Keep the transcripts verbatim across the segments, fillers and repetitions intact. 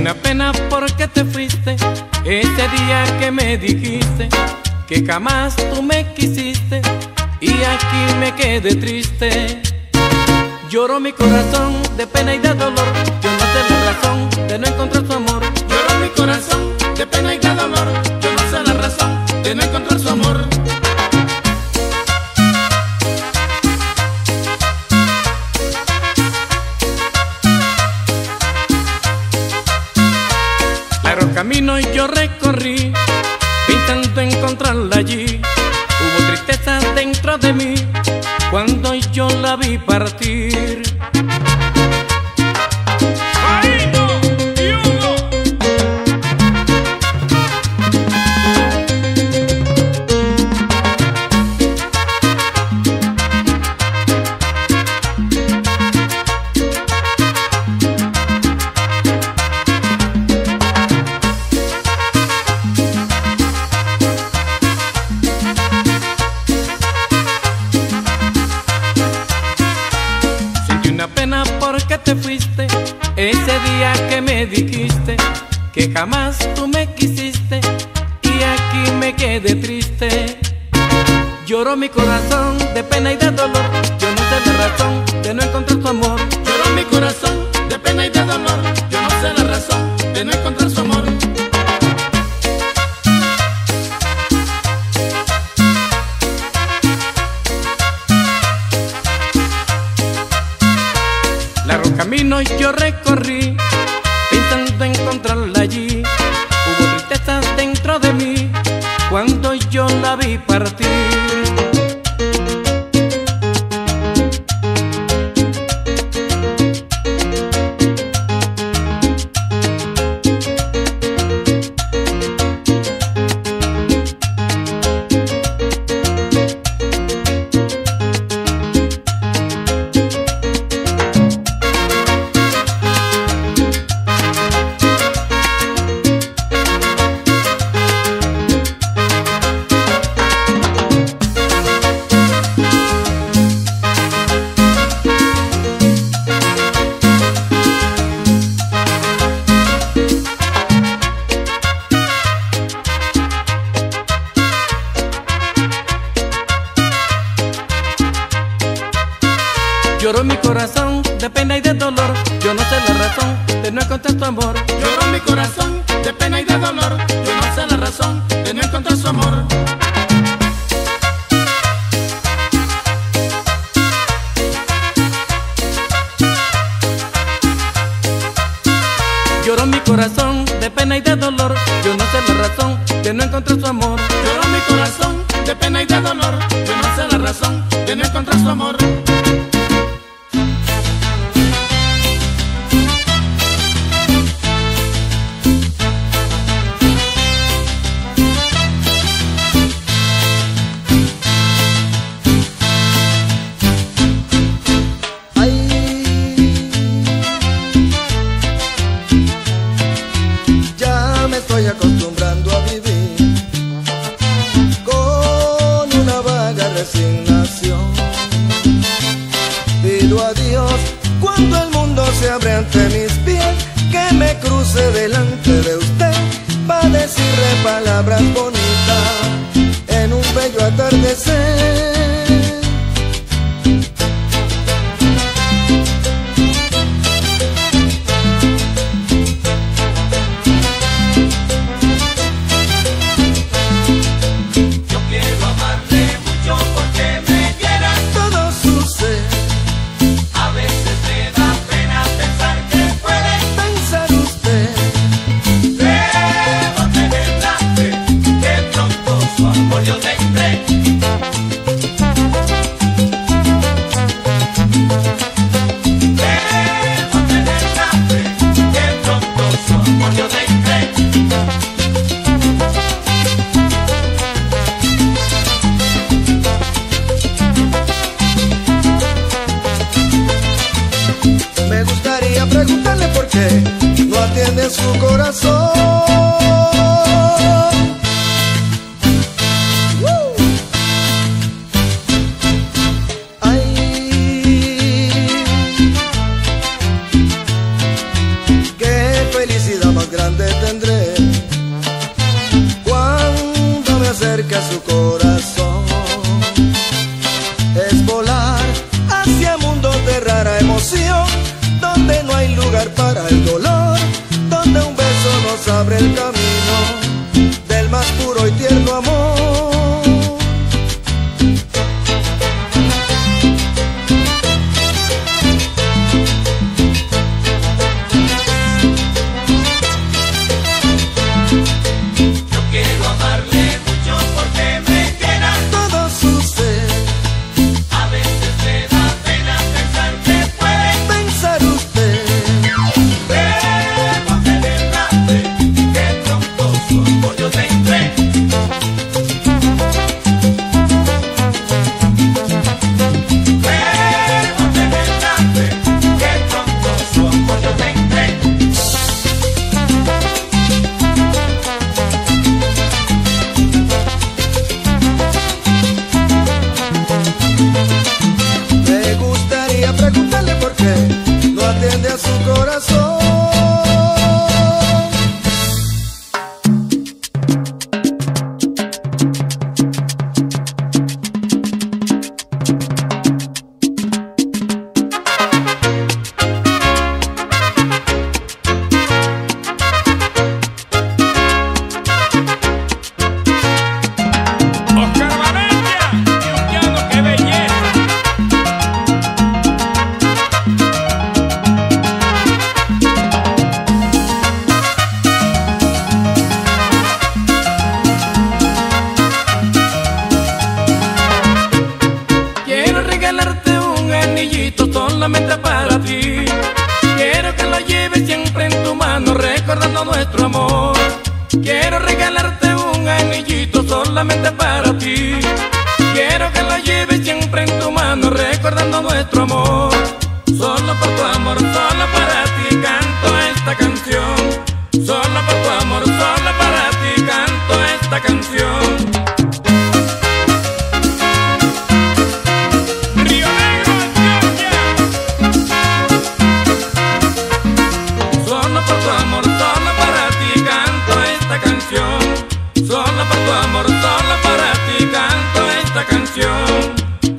una pena porque te fuiste ese día que me dijiste que jamás tú me quisiste, y aquí me quedé triste. Lloró mi corazón de pena y de dolor, yo no sé la razón de no encontrar su amor. Lloró mi corazón de pena y de dolor, yo no sé la razón de no encontrar su amor. Largo camino yo recorrí, intento encontrarla allí. Hubo tristeza dentro de mí cuando yo la vi partir. ¡Ay, no! ¡Dios! Pena porque te fuiste ese día que me dijiste que jamás tú me quisiste, y aquí me quedé triste. Lloró mi corazón de pena y de dolor, yo no sé la razón de no encontrar su amor. Lloró mi corazón de pena y de dolor, yo no sé la razón de no encontrar su amor. Largo camino yo recorrí, intento encontrarla allí. Hubo tristeza dentro de mí cuando yo la vi partir. Lloró mi corazón de pena y de dolor, yo no sé la razón de no encontrar tu amor. Lloró mi corazón de pena y de dolor, yo no sé la razón de no encontrar su amor. Lloró mi corazón de pena y de dolor, yo no sé la razón de no encontrar su amor. Lloró mi corazón de pena y de dolor, yo no sé la razón de no encontrar su amor. Estoy acostumbrando a vivir con una vaga resignación. Pido a Dios cuando el mundo se abre ante mis pies, que me cruce delante de usted para decirle palabras bonitas en un bello atardecer. Yo tendré atiende su corazón. ¡Woo! Ay, qué felicidad más el camino del más puro y tierno amor. Yo quiero amarle mucho porque me llena Todo su ser, a veces me da pena pensar que puede pensar usted. Pero que derrame, que pronto su amor yo tendré. Pero que derrame, que pronto su amor yo tendré. Me gustaría preguntarle por qué no atiende a su corazón. Oscar Valencia, Dios llano, qué belleza. Quiero regalarte un anillito solamente para ti. Quiero que lo lleves siempre en tu mano recordando nuestro amor. Quiero regalarte un anillito solamente para ti. Quiero que lo lleves siempre en tu mano recordando nuestro amor. Solo por tu amor, solo para ti canto esta canción. Solo por tu amor, solo para ti canto esta canción. Río Negro, Antioquia. Solo por tu amor, solo para ti canto esta canción. Solo por tu amor, solo para ti canto esta canción.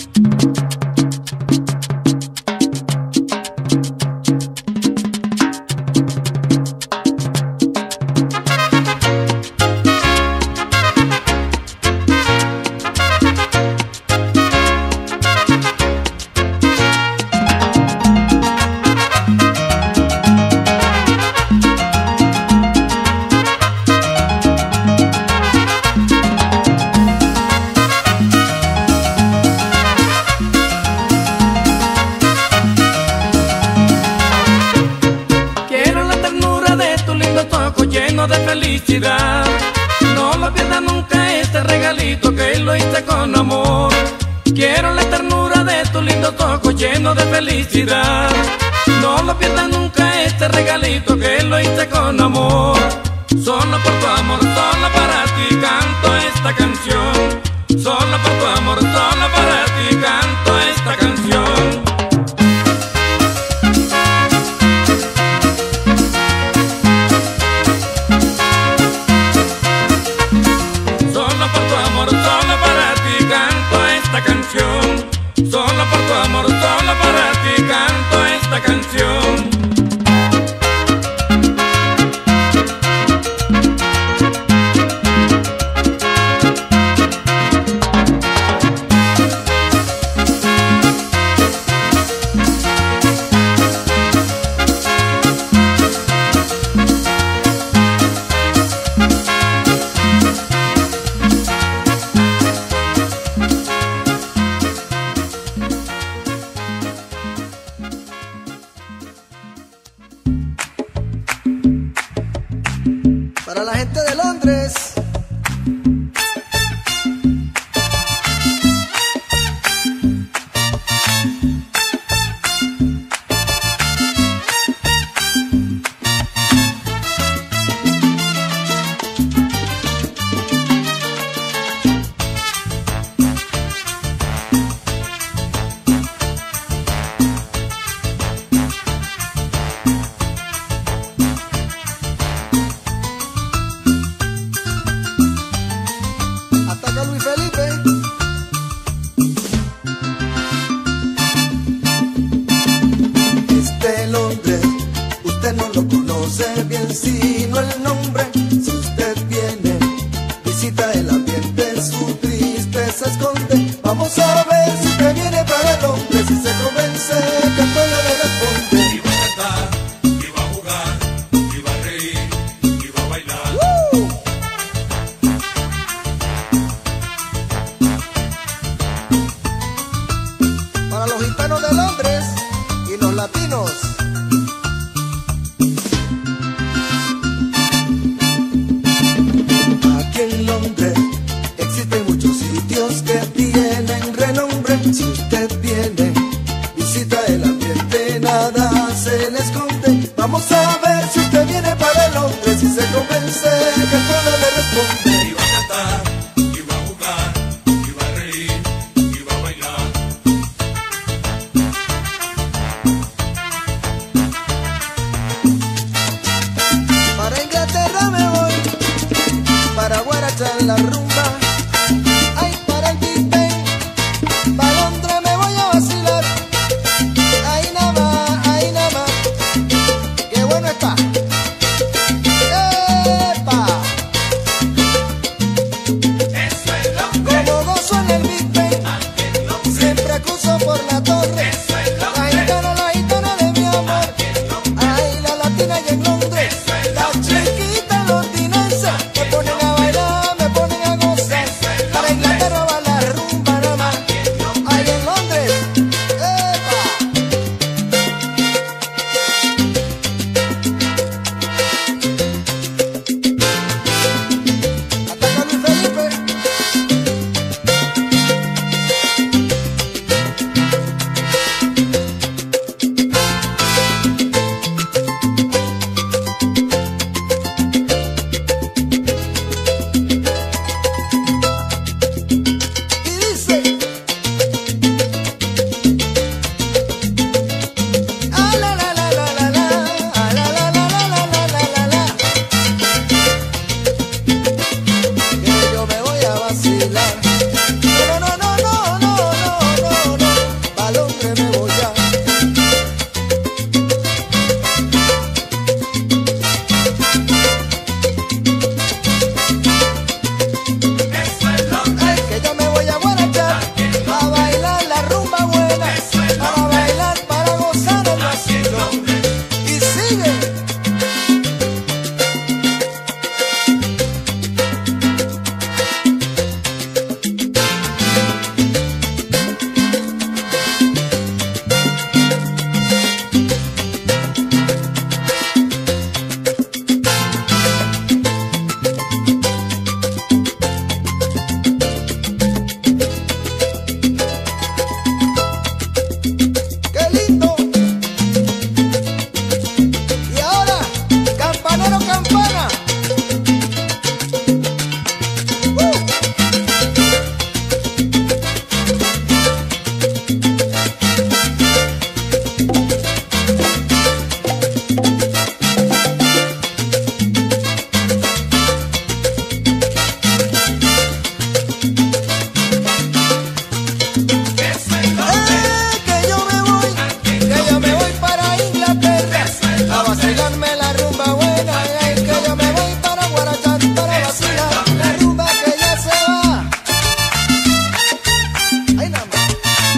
Quiero la ternura de tu lindo toco lleno de felicidad. No lo pierdas nunca este regalito que lo hice con amor. Quiero la ternura de tu lindo toco lleno de felicidad. No lo pierdas nunca este regalito que lo hice con amor. Solo por tu amor, solo para ti canto esta canción. Solo por tu amor, solo para ti canto esta canción. Solo por tu amor, solo para ti canto esta canción. Solo por tu amor, solo para ti canto esta canción. Para la gente de Londres. Usted no lo conoce bien, sino el nombre la rumba. Ay, para el Big Ben, pa' Londres me voy a vacilar. Ahí nada más, ahí nada más, qué bueno está. ¡Epa! Eso es Londres. Como gozo en el Big Ben, siempre cruzo por la torre. Eso es La Londres. gitana, la gitana de mi amor. Ay, la latina y en Londres. Las chiquitas londinenses me ponen a bailar, me ponen a gozar. Para Inglaterra va la rumba nada más. Ahí en Londres. ¡Epa! Ataca Luis Felipe. Y dice, ah, la la la la la la, ah, la la la la la la la la la, que yo me voy a vacilar. No, no, no, no, no, no, no, no, pa' Londres me voy ya. Eso es Londres. Ay, que yo me voy a guarachar, a bailar la rumba buena, para bailar, para gozar el vacilón. Y sigue. ¡Qué lindo! Y ahora, campanero, campana. ¡Uh! Eso es Londres. ¡Eh! Que yo me voy, que yo me voy para Inglaterra, a vacilarme la rumba buena. Ay, que yo me voy para guarachar, para vacilar la rumba que ya se va. Ay, nada más.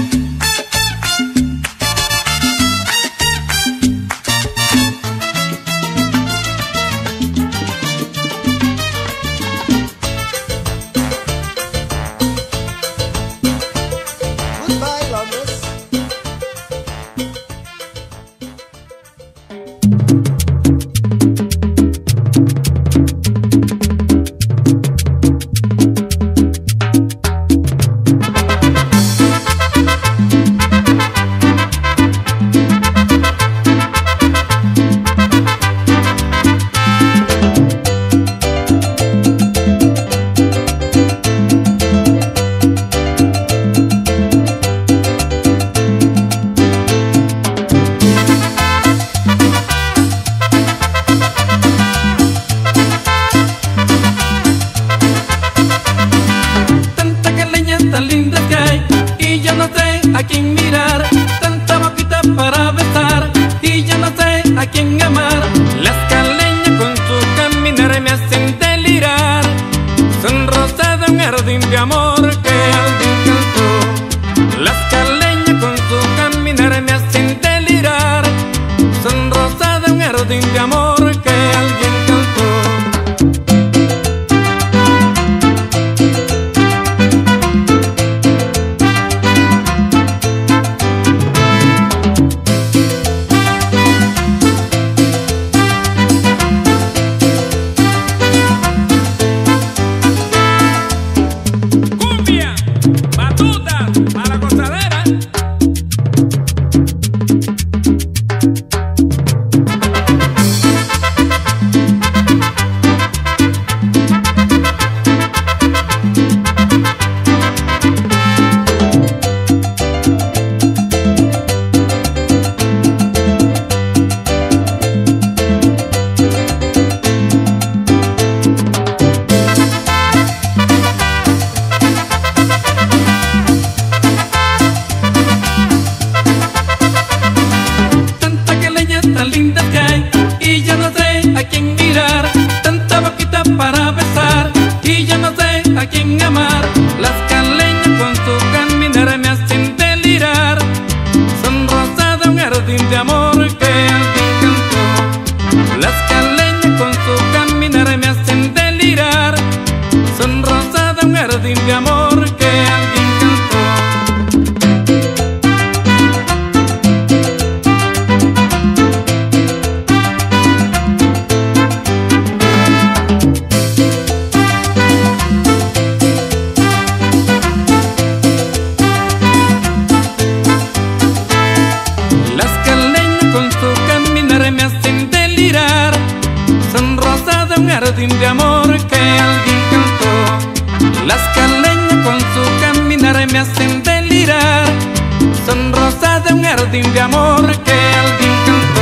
Goodbye, Londres. Tanta caleña tan linda que hay y yo no sé a quién mirar. Tanta boquita para besar y yo no sé a quién amar. Las caleñas con su caminar me hacen delirar. Son rosas de un jardín de amor que alguien cantó. Las caleñas con su caminar me hacen delirar. Son rosas de un jardín de amor que alguien cantó. jardín de amor que alguien cantó. Las caleñas con su caminar me hacen delirar. Son rosas de un jardín de amor que alguien cantó.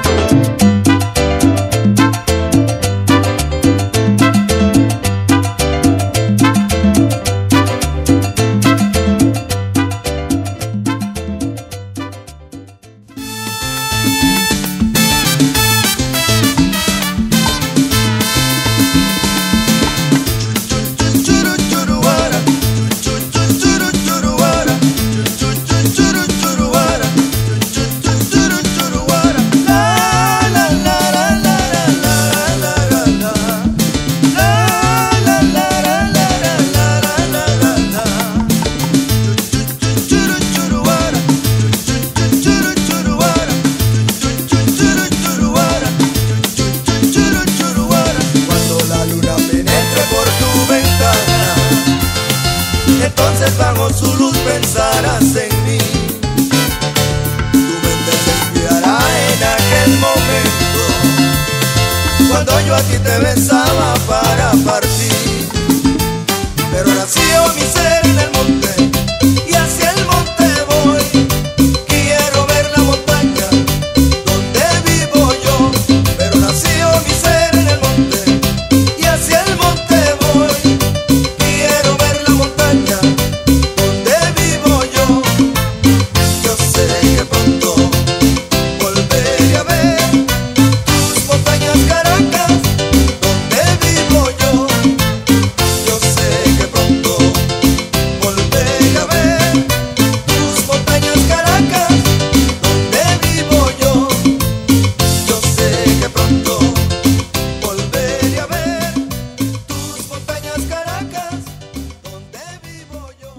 Entonces bajo su luz pensarás en mí. Tu mente se inspirará en aquel momento cuando yo a ti te besaba para partir. Pero nació mi ser en el monte y hacia el monte voy. Quiero ver la montaña donde vivo yo. Pero nació mi ser en el monte y hacia el monte voy. Quiero ver la montaña donde vivo yo. Yo sé que pronto volveré a ver tus montañas Caracas donde vivo yo. Yo sé que pronto volveré a ver tus montañas Caracas donde vivo yo. Yo sé que pronto volveré a ver tus montañas Caracas donde vivo yo.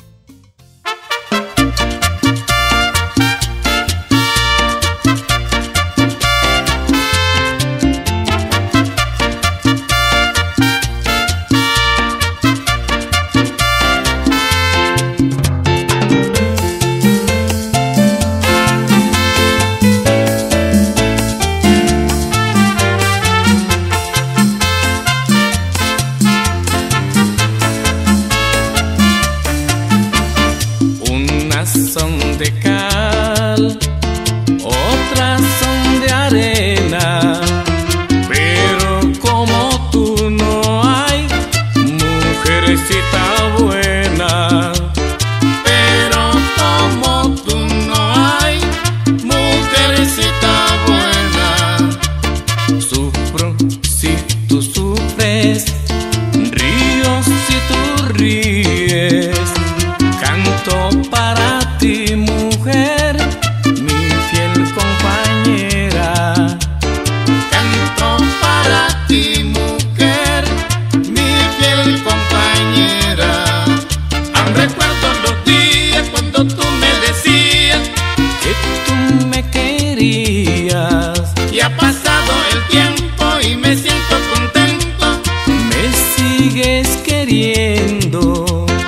Unas son de cal, otras son de arena, pero como tú no hay mujercita buena. Pero como tú no hay mujercita buena. Sufro si tú sufres, río si tú ríes. Canto para ti, mujer, mi fiel compañera. Canto para ti, mujer, mi fiel compañera. Aún recuerdo los días cuando tú me decías que tú me querías. Y ha pasado el tiempo y me siento contento. Me sigues queriendo.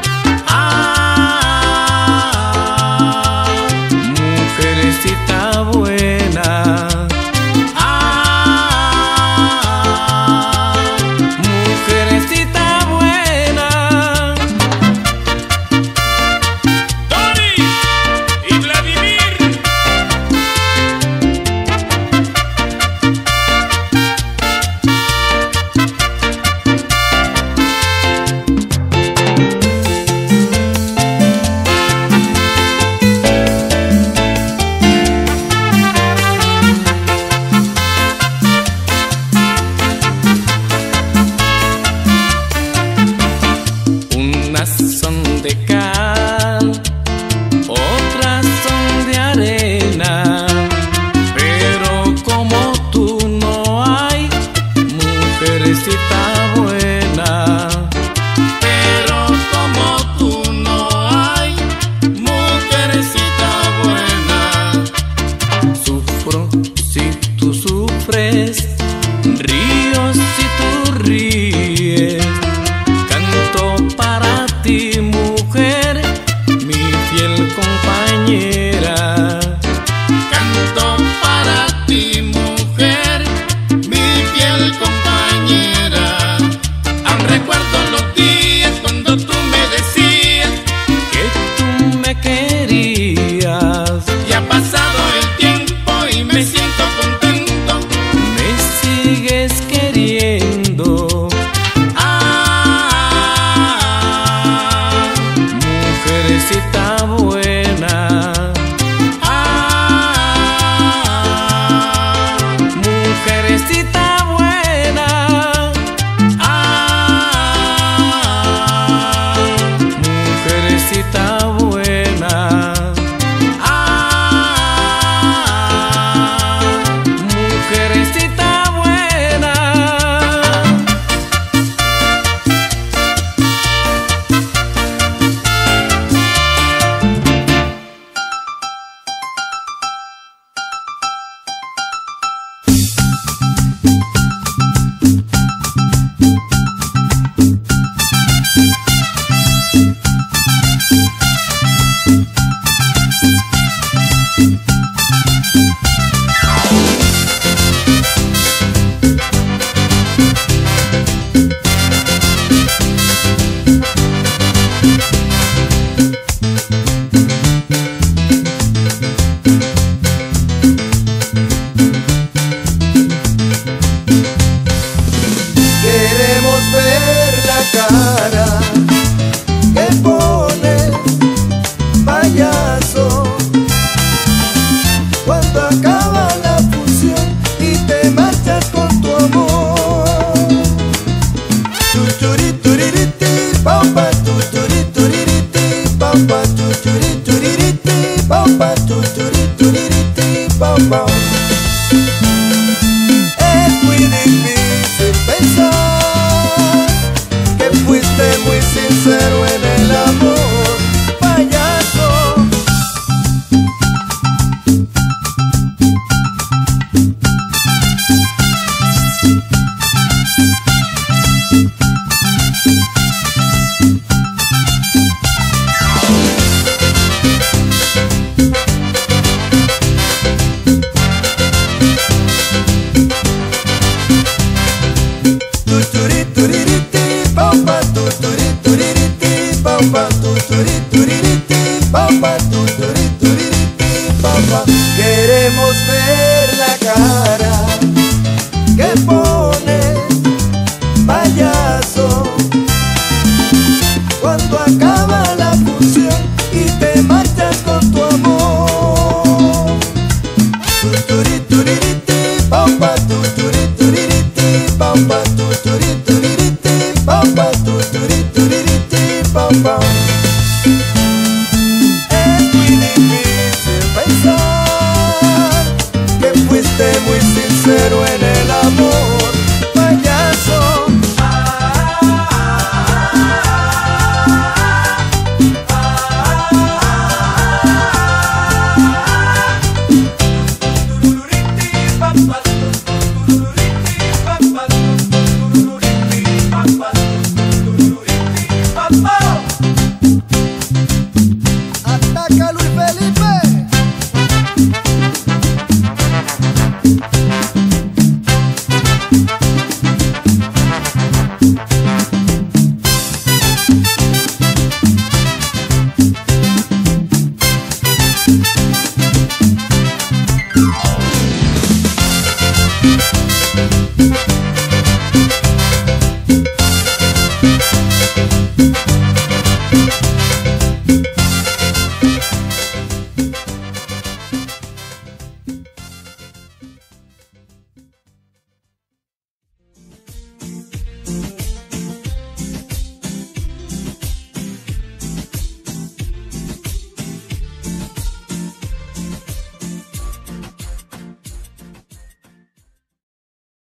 pam, pam.